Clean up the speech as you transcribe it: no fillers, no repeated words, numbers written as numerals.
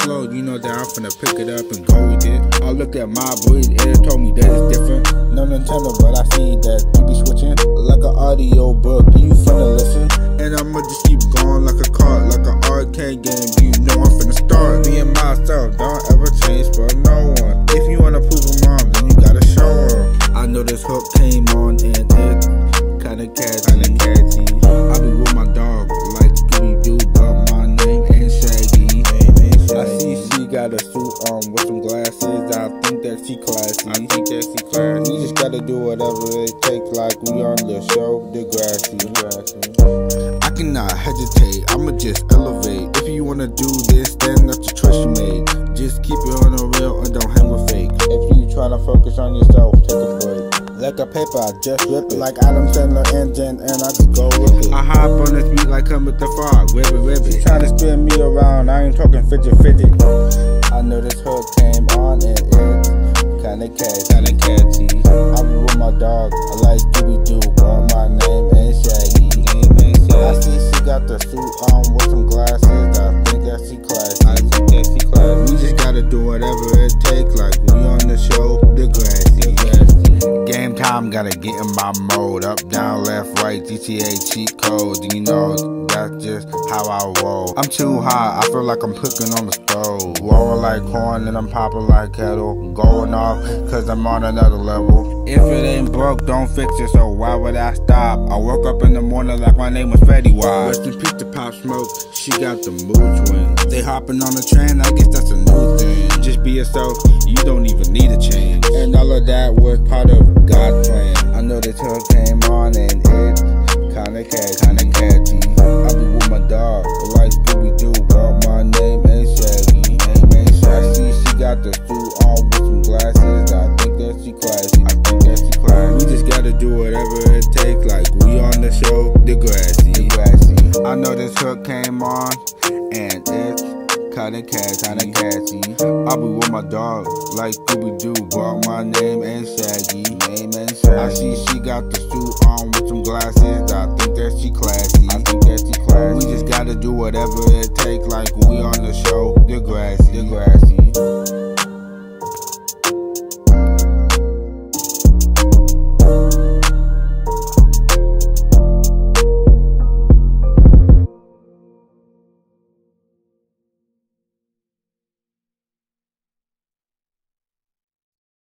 slow, you know that I'm finna pick it up and go with it. I look at my breed, it told me that it's different. No Nintendo, but I see that you be switching like an audio book. You finna listen, and I'ma just keep going like a card, like an arcade game. You know I'm finna start being myself. Don't ever change for no one. If you wanna prove a mom, then you gotta show her. I know this hook came on and it kinda catchy. I be with my dog like Scooby-Doo, but my name ain't Shaggy. I see she got a suit on with some glasses. I think that she classy. We just gotta do whatever it takes, like we on the show, Degrassi. I cannot hesitate, I'ma just elevate. If you wanna do this, then that's the choice you made. Just keep it on the real and don't hang with fake. If you tryna focus on yourself, take a break. Like a paper, I just rip it. Like Adam Sandler engine, and I just go with it. I hop on this beat like come with the fog, ribbit. She tryna spin me around, I ain't talking fidget. I know this hook came on and it's kinda catchy. I'm with my dog, I like Scooby-Doo, but my name ain't Shaggy. I see she got the suit on with some glasses, I think that she classy. We just gotta do whatever it takes, like we on the show, Degrassi. Game time, gotta get in my mode. Up, down, left, right, GTA cheat code. You know, that's just how I roll. I'm too hot, I feel like I'm cooking on the stove. Rolling like corn and I'm popping like kettle. Going off, cause I'm on another level. If it ain't broke, don't fix it, so why would I stop? I woke up in the morning like my name was Fetty Wap. Rest in peace to Pop Smoke, she got the mood swings. They hopping on the train, I guess that's a new thing. Just be yourself, you don't even need a change. And all of that was part of God's plan. I know this hook came on and it's kinda catchy. I be with my dog, like Scooby-Doo, but my name ain't Shaggy. I see she got the suit on with some glasses, I think that she classy. We just gotta do whatever it takes, like we on the show, Degrassi. I know this hook came on and it's kinda catchy. I be with my dog, like Scooby-Doo, but my name ain't Shaggy. I see she got the suit on with some glasses, I think that she classy. We just gotta do whatever it takes, like we on the show, Degrassi.